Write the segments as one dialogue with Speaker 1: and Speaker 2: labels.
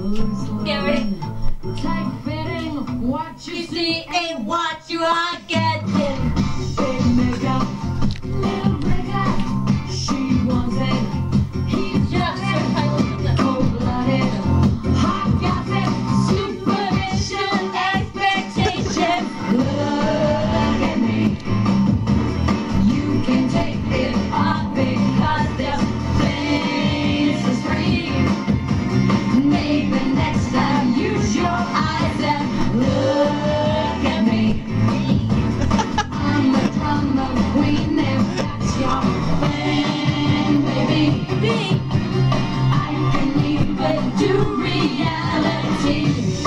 Speaker 1: Get ready.
Speaker 2: Tight fitting, what
Speaker 1: You see ain't what you are getting.
Speaker 2: Big makeup, little breakup. She wants it. He's just cold-blooded, hot gossip, supervision, expectation. Look at me. You can take it all because this place is free. Maybe next time use your eyes and look at me. I'm the drama queen if that's your thing, baby. I can even do reality.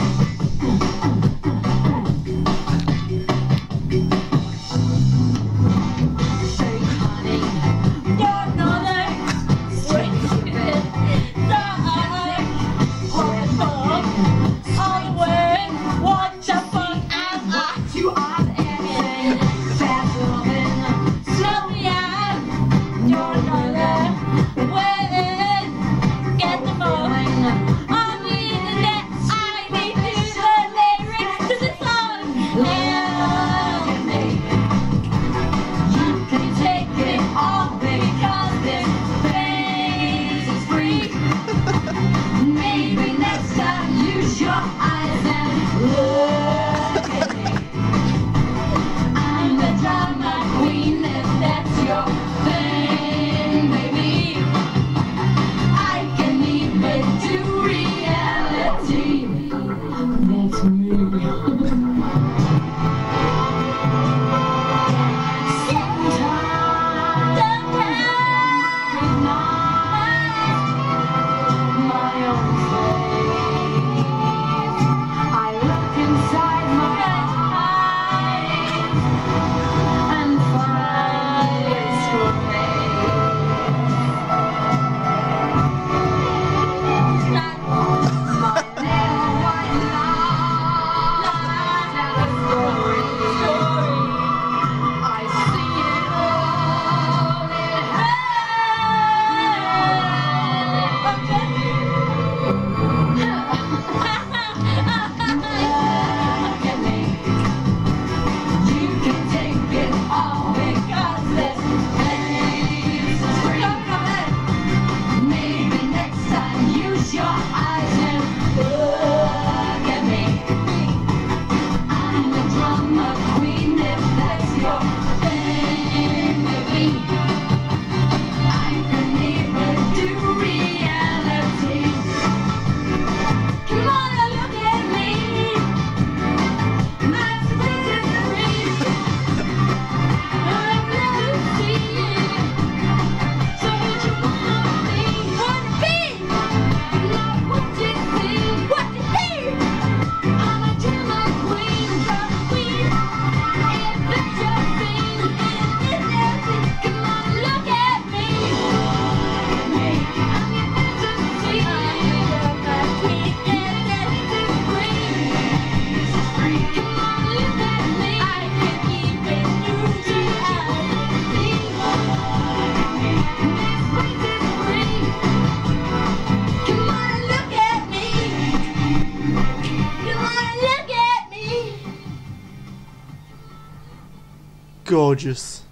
Speaker 2: Say, honey,
Speaker 1: You're another stupid dog. Horrible. All way. What the fuck am I?
Speaker 2: you are anything fast loving.
Speaker 1: Slow me down. You're another way. Get the phone. On the internet, I need to the lyrics to the song.
Speaker 2: Look at me. You can take it all because this place is free. Maybe next time use your eyes and look at me. I'm the drama queen if that's your thing, baby. I can even do reality. That's me.
Speaker 3: Gorgeous.